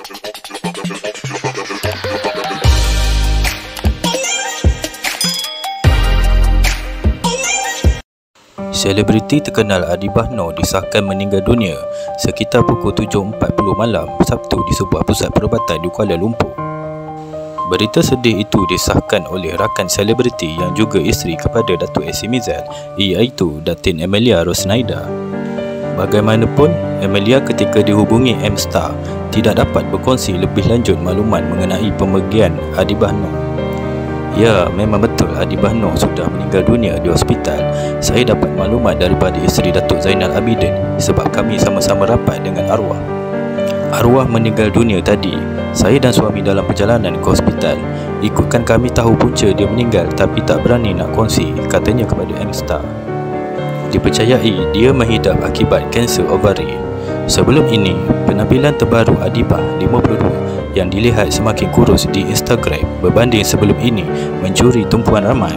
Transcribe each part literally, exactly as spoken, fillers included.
Selebriti terkenal Adibah Noor disahkan meninggal dunia sekitar pukul tujuh empat puluh malam Sabtu di sebuah pusat perubatan di Kuala Lumpur. Berita sedih itu disahkan oleh rakan selebriti yang juga isteri kepada Datuk Esie Mizal, iaitu Datin Amelia Rosnaida. Bagaimanapun, Amelia ketika dihubungi M-Star tidak dapat berkongsi lebih lanjut maklumat mengenai pemergian Adibah Noor. Ya, memang betul Adibah Noor sudah meninggal dunia di hospital. Saya dapat maklumat daripada isteri Datuk Zainal Abidin sebab kami sama-sama rapat dengan arwah. Arwah meninggal dunia tadi. Saya dan suami dalam perjalanan ke hospital. Ikutkan kami tahu punca dia meninggal tapi tak berani nak kongsi, katanya kepada M-Star. Dipercayai dia menghidap akibat kanser ovari. Sebelum ini, penampilan terbaru Adibah lima puluh dua yang dilihat semakin kurus di Instagram berbanding sebelum ini mencuri tumpuan ramai.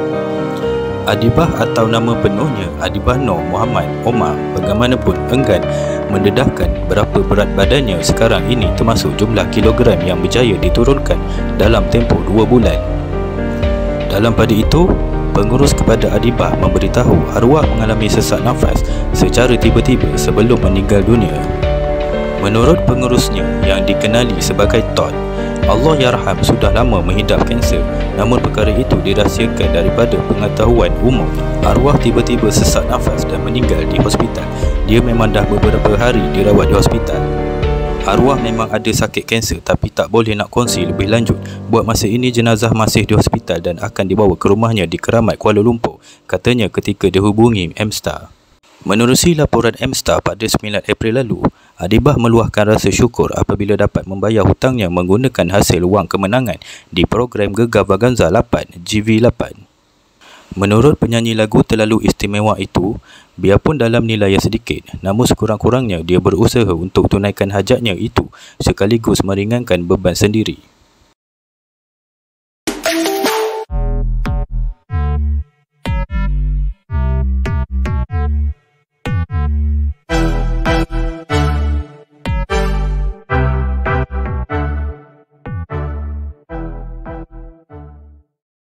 Adibah atau nama penuhnya Adibah Noor Muhammad Omar bagaimanapun enggan mendedahkan berapa berat badannya sekarang ini termasuk jumlah kilogram yang berjaya diturunkan dalam tempoh dua bulan. Dalam pada itu, pengurus kepada Adibah memberitahu arwah mengalami sesak nafas secara tiba-tiba sebelum meninggal dunia. Menurut pengurusnya yang dikenali sebagai Todd, Allahyarham sudah lama menghidap kanser, namun perkara itu dirahsiakan daripada pengetahuan umum. Arwah tiba-tiba sesak nafas dan meninggal di hospital. Dia memang dah beberapa hari dirawat di hospital. Arwah memang ada sakit kanser tapi tak boleh nak kongsi lebih lanjut. Buat masa ini jenazah masih di hospital dan akan dibawa ke rumahnya di Keramat, Kuala Lumpur, katanya ketika dihubungi M-Star. Menerusi laporan M-Star pada sembilan April lalu, Adibah meluahkan rasa syukur apabila dapat membayar hutangnya menggunakan hasil wang kemenangan di program Gegar Vaganza lapan G V lapan. Menurut penyanyi lagu terlalu istimewa itu, biarpun dalam nilai yang sedikit, namun sekurang-kurangnya dia berusaha untuk tunaikan hajatnya itu sekaligus meringankan beban sendiri.